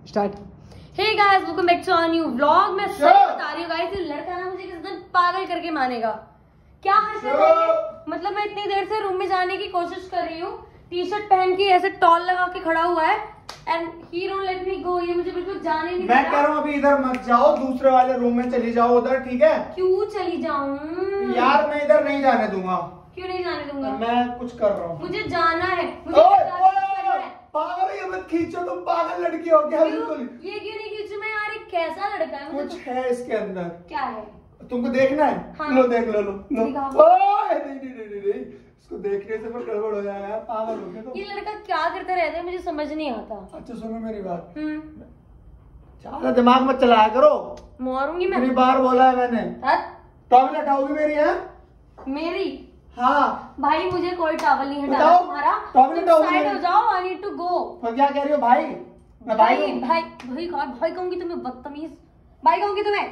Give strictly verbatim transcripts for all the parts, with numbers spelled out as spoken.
Start. Hey guys welcome back to a new vlog. मैं सही बता रही हूँ गाइस, ये लड़का ना मुझे किसी दिन पागल करके मानेगा। क्या हरकत है ये? मतलब मैं इतनी देर से रूम में जाने की कोशिश कर रही हूँ, टी शर्ट पहन के ऐसे टॉल लगा के खड़ा हुआ है and he don't let me go. ये मुझे बिल्कुल जाने नहीं। मैं कह रहा हूँ अभी इधर मत जाओ, दूसरे वाले रूम में चली जाओ उधर, ठीक है? क्यों चली जाऊँ यार मैं इधर नहीं जाने दूंगा। क्यों नहीं जाने दूंगा? मैं कुछ कर रहा हूँ, मुझे जाना है। मुझे ओए, जाना ओए, है। पागल ये मत खींचो, तुम पागल लड़की हो क्या? बिल्कुल। ये क्यों नहीं खींचू मैं यार? एक कैसा लड़का है? मुझे कुछ तो... है इसके अंदर। क्या है? तुमको देखना है? हाँ। लो देख लो, लो लो। दिखाओ। ओए नहीं नहीं नहीं नहीं नहीं, इसको देखने से फिर गड़बड़ हो जाएगा यार, पागल हो गया तुम। ये लड़का क्या करता रहता है मुझे समझ नहीं आता। अच्छा सुनो मेरी बात, हम्म ज्यादा दिमाग मत चलाया करो। मारूंगी मैं। कितनी बार बोला है मैंने? टॉवल हटाओगी मेरी? है मेरी? हाँ भाई मुझे कोई टॉवल नहीं हटाना बताओ, तुम्हारा। टॉवल तुम हटाओ साइड मेरी। हो जाओ। I need to go. तो क्या कह रही हो भाई? मैं भाई भाई हूँ। भाई भाई कहा भाई कहूंगी तुम्हें, बदतमीज भाई कहूंगी तुम्हें।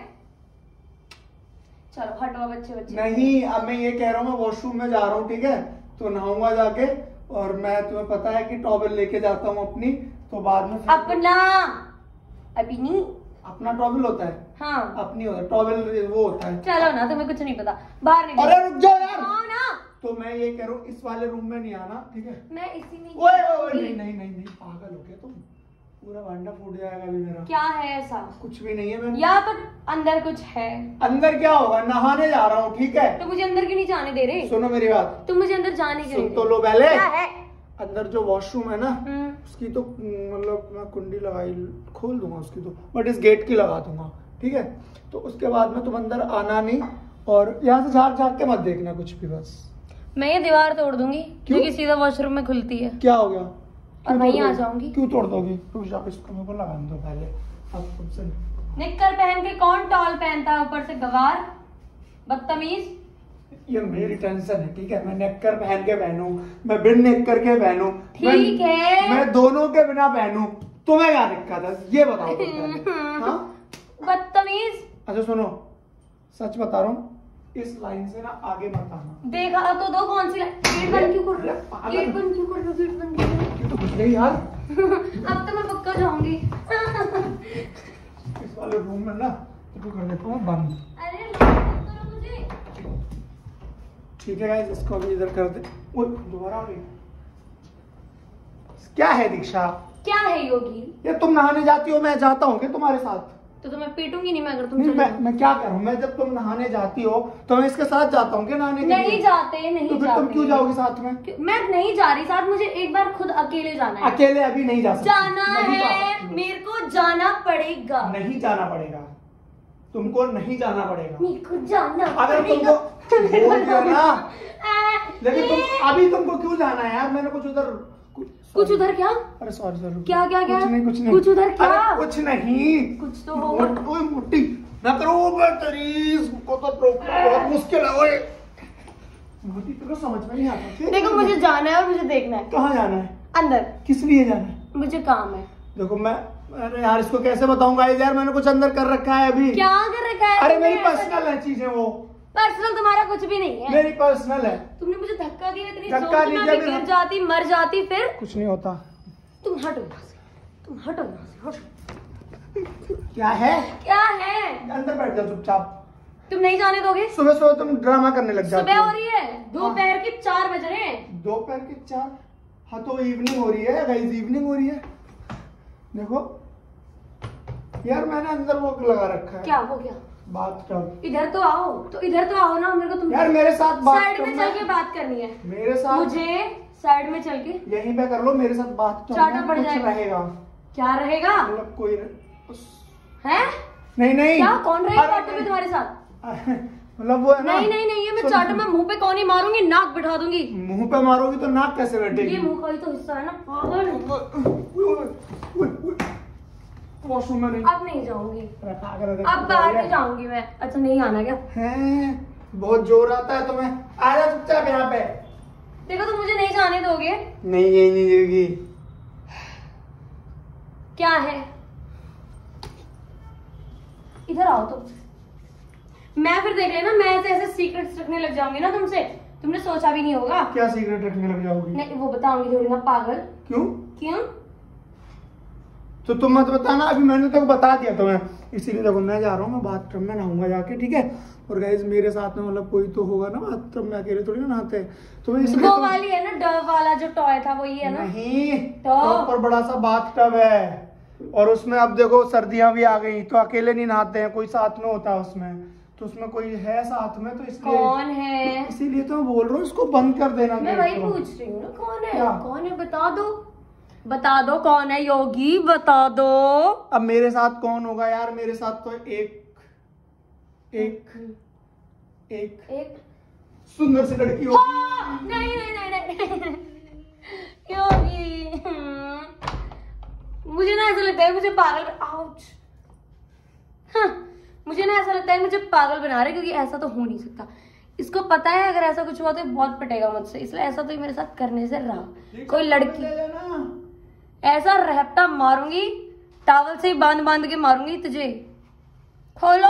चलो हटो बच्चे बच्चे। नहीं, अब मैं ये कह रहा हूँ, मैं वॉशरूम में जा रहा हूँ, ठीक है? तो नहाऊंगा जाके, और मैं तुम्हें पता है कि टॉवल लेके जाता हूँ अपनी, तो बाद में फिर- अपना अभी नहीं। अपना टॉवल होता है? हाँ अपनी होता है टॉवल, वो होता है। चलो ना, तुम्हें कुछ नहीं पता, बाहर निकलो। अरे रुक जाओ यार। आओ ना। तो मैं ये कह रहा हूँ इस वाले रूम में नहीं आना, ठीक है? मैं इसी में ओए ओए ओए, नहीं नहीं नहीं नहीं, पागल हो गया तुम, पूरा भांडा फूट जाएगा अभी मेरा। क्या है ऐसा? कुछ भी नहीं है। मैं या तो अंदर कुछ है। अंदर क्या होगा? नहाने जा रहा हूँ, ठीक है? तो मुझे अंदर क्यों नहीं जाने दे रहे? सुनो मेरी बात, तुम मुझे अंदर जाने क्यों सुन नहीं तो दे? लो पहले। क्या है? अंदर जो वॉशरूम है ना, हम्म, उसकी तो मतलब मैं कुंडी लगाई खोल दूंगा उसकी तो, बट इस गेट की लगा दूंगा, ठीक है? तो उसके बाद में तुम अंदर आना नहीं, और यहाँ से झाँक झाँक के मत देखना कुछ भी बस। मैं ये दीवार तोड़ दूंगी क्यों? क्योंकि सीधा वॉशरूम में खुलती है। क्या हो गया? और क्यों वहीं तोड़ आ दोगी? जाऊंगी। क्यों तोड़ दोगी? रुक जाओ, इसको मेरे को लगाने दो पहले। अब तुमसे निक्कर पहन के कौन टॉल पहनता है ऊपर से? गवार, बदतमीज। ये मेरी टेंशन है, ठीक है? मैं नेक्कर पहन के पहनूं, मैं बिन नेक्कर के पहनूं, ठीक है। मैं दोनों के बिना पहनूं, तुम्हें क्या दिक्कत है? ये बताओ तुम पहले। हाँ? बदतमीज। अच्छा सुनो, सच बता रहा हूँ, इस लाइन से ना आगे मत आना। देखा तो दो कौन सी लाइन? गेट बंद क्यों कर रहे हो? गेट बंद क्यों कर रहे हो? गेट बंद क्यों कर रहे ये तो कुछ नहीं यार। हो? अब तो मैं पक्का जाऊंगी। इस वाले रूम में ना तो कर देता हूँ बंद। अरे मत करो मुझे। ठीक है गाइस, इसको अभी इधर कर दे। ओए दोबारा आ गई। क्या है दीक्षा? क्या है योगी? ये तुम नहाने जाती हो, मैं जाता हूँ क्या तुम्हारे साथ? तो तुम्हें पीटूंगी नहीं मैं अगर तुम नहीं, चले मैं जाओ। मैं क्या करूँ? मैं जब तुम नहाने जाती हो तो मैं इसके साथ जाता हूँ क्या नहाने के लिए? नहीं जाते नहीं तो फिर जाते। तुम क्यों जाओगी साथ में? क्यों- मैं नहीं जा रही साथ, मुझे एक बार खुद अकेले जाना है। अकेले अभी नहीं जा सकती। जाना नहीं जा है, सकती हो। मेरे को जाना पड़ेगा। नहीं जाना पड़ेगा, तुमको नहीं जाना पड़ेगा। मेरे को जाना अगर पड़ेगा। तुमको बोल दिया ना, आ, लेकिन तुम ए, अभी तुमको क्यों जाना है यार? मैंने कुछ उधर कुछ उधर क्या? अरे सॉरी सॉरी। क्या क्या क्या? कुछ नहीं कुछ नहीं। कुछ उधर क्या? अरे कुछ नहीं। कुछ तो होगा। मोट- ओए मुट्ठी ना करो बे तेरी, इसको तो रोकना बहुत मुश्किल है। ओए मोटी तो समझ में नहीं आता। फिर देखो मुझे जाना है और मुझे देखना है। कहाँ जाना है? अंदर किस लिए जाना है? मुझे काम है। देखो मैं, अरे यार इसको कैसे बताऊंगा यार, मैंने कुछ अंदर कर रखा है अभी। क्या कर रखा है? अरे तुमने मेरी ऐसा- पर्सनल है चीजें वो। पर्सनल तुम्हारा कुछ भी नहीं है। मेरी पर्सनल है। तुमने मुझे धक्का दिया, इतनी धक्का जोर से नहीं मैं दिया, अभी गिर मेरा- जाती, मर जाती फिर। कुछ नहीं होता। तुम हटो यहाँ से, तुम हटो यहाँ से, हटो। क्या है? क्या है? अंदर बैठ जाओ चुपचाप। तुम नहीं जाने दोगे? सुबह सुबह तुम ड्रामा करने लग जाते सुबह हो रही है, दोपहर के चार बज रहे हैं। दोपहर के चार? हाँ तो इवनिंग हो रही है गाइस, इवनिंग हो रही है। देखो यार मैंने अंदर वो लगा रखा है। क्या वो क्या? बाथटब। इधर तो आओ, तो इधर तो आओ ना, मेरे को तुम यार मेरे साथ साइड बाथटब में चल के बात करनी है। मेरे साथ मुझे साइड में चल के यहीं पे कर लो, मेरे साथ बाथटब चाटा में पड़ कुछ जाएगा। रहेगा, क्या रहेगा? मतलब कोई रह- उस- है नहीं नहीं क्या? कौन रहेगा अरे, चाटू में तुम्हारे साथ? मतलब वो है ना। नहीं नहीं नहीं, ये मैं सुन- चाटू में मुंह पे कौन ही मारूंगी, नाक बिठा दूंगी। मुंह पे मारोगी तो नाक कैसे बैठेगी? ये मुंह का ही तो हिस्सा है ना पागल। वॉशरूम में नहीं। अब नहीं जाऊंगी, अरे पागल है, अब बाहर नहीं जाऊंगी मैं। अच्छा नहीं आना क्या? हैं, बहुत जोर आता है तुम्हें। आ जा चुपचाप यहाँ पे। देखो तुम मुझे नहीं जाने दोगे। नहीं ये नहीं देगी। क्या है? इधर आओ तुम। मैं फिर देख लेना, मैं ऐसे ऐसे सीक्रेट्स रखने लग जाऊंगी ना तुमसे, तुमने सोचा भी नहीं होगा। क्या सीक्रेट रखने लग जाओगी? नहीं वो बताऊंगी थोड़ी ना पागल। क्यों? क्यों? तो तुम मत बताना, अभी मैंने तो बता दिया तुम्हें। इसीलिए देखो मैं जा रहा हूँ, मैं बाथटब में नहाऊंगा जाके, ठीक है। और गाइस मेरे साथ में मतलब कोई तो होगा ना बाथटब में, अकेले थोड़ी ना नहाते। तो मैं इसलिए वो तो... वाली है ना डव वाला जो टॉय था, वही है ना? नहीं, तो प्रॉपर बड़ा सा बाथटब है, और उसमें अब देखो सर्दियां भी आ गई, तो अकेले नहीं नहाते हैं, कोई साथ में होता है उसमें। तो उसमें कोई है साथ में, तो इसलिए कौन है? इसीलिए तो मैं बोल रहा हूँ इसको बंद कर देना। मैं वही पूछ रही हूँ ना, कौन है? क्या? कौन है बता दो, बता दो कौन है योगी, बता दो। अब मेरे साथ कौन होगा यार, मेरे साथ तो एक एक एक एक सुंदर सी लड़की होगी। हाँ, नहीं नहीं नहीं नहीं योगी, मुझे ना ऐसा लगता है मुझे पागल, आउच, हाँ, मुझे ना ऐसा लगता है मुझे पागल बना रहे, क्योंकि ऐसा तो हो नहीं सकता। इसको पता है अगर ऐसा कुछ हुआ तो बहुत पिटेगा मुझसे, इसलिए ऐसा तो मेरे साथ करने से रहा। कोई लड़की ऐसा रहता मारूंगी, टावल से ही बांध बांध के मारूंगी तुझे। खोलो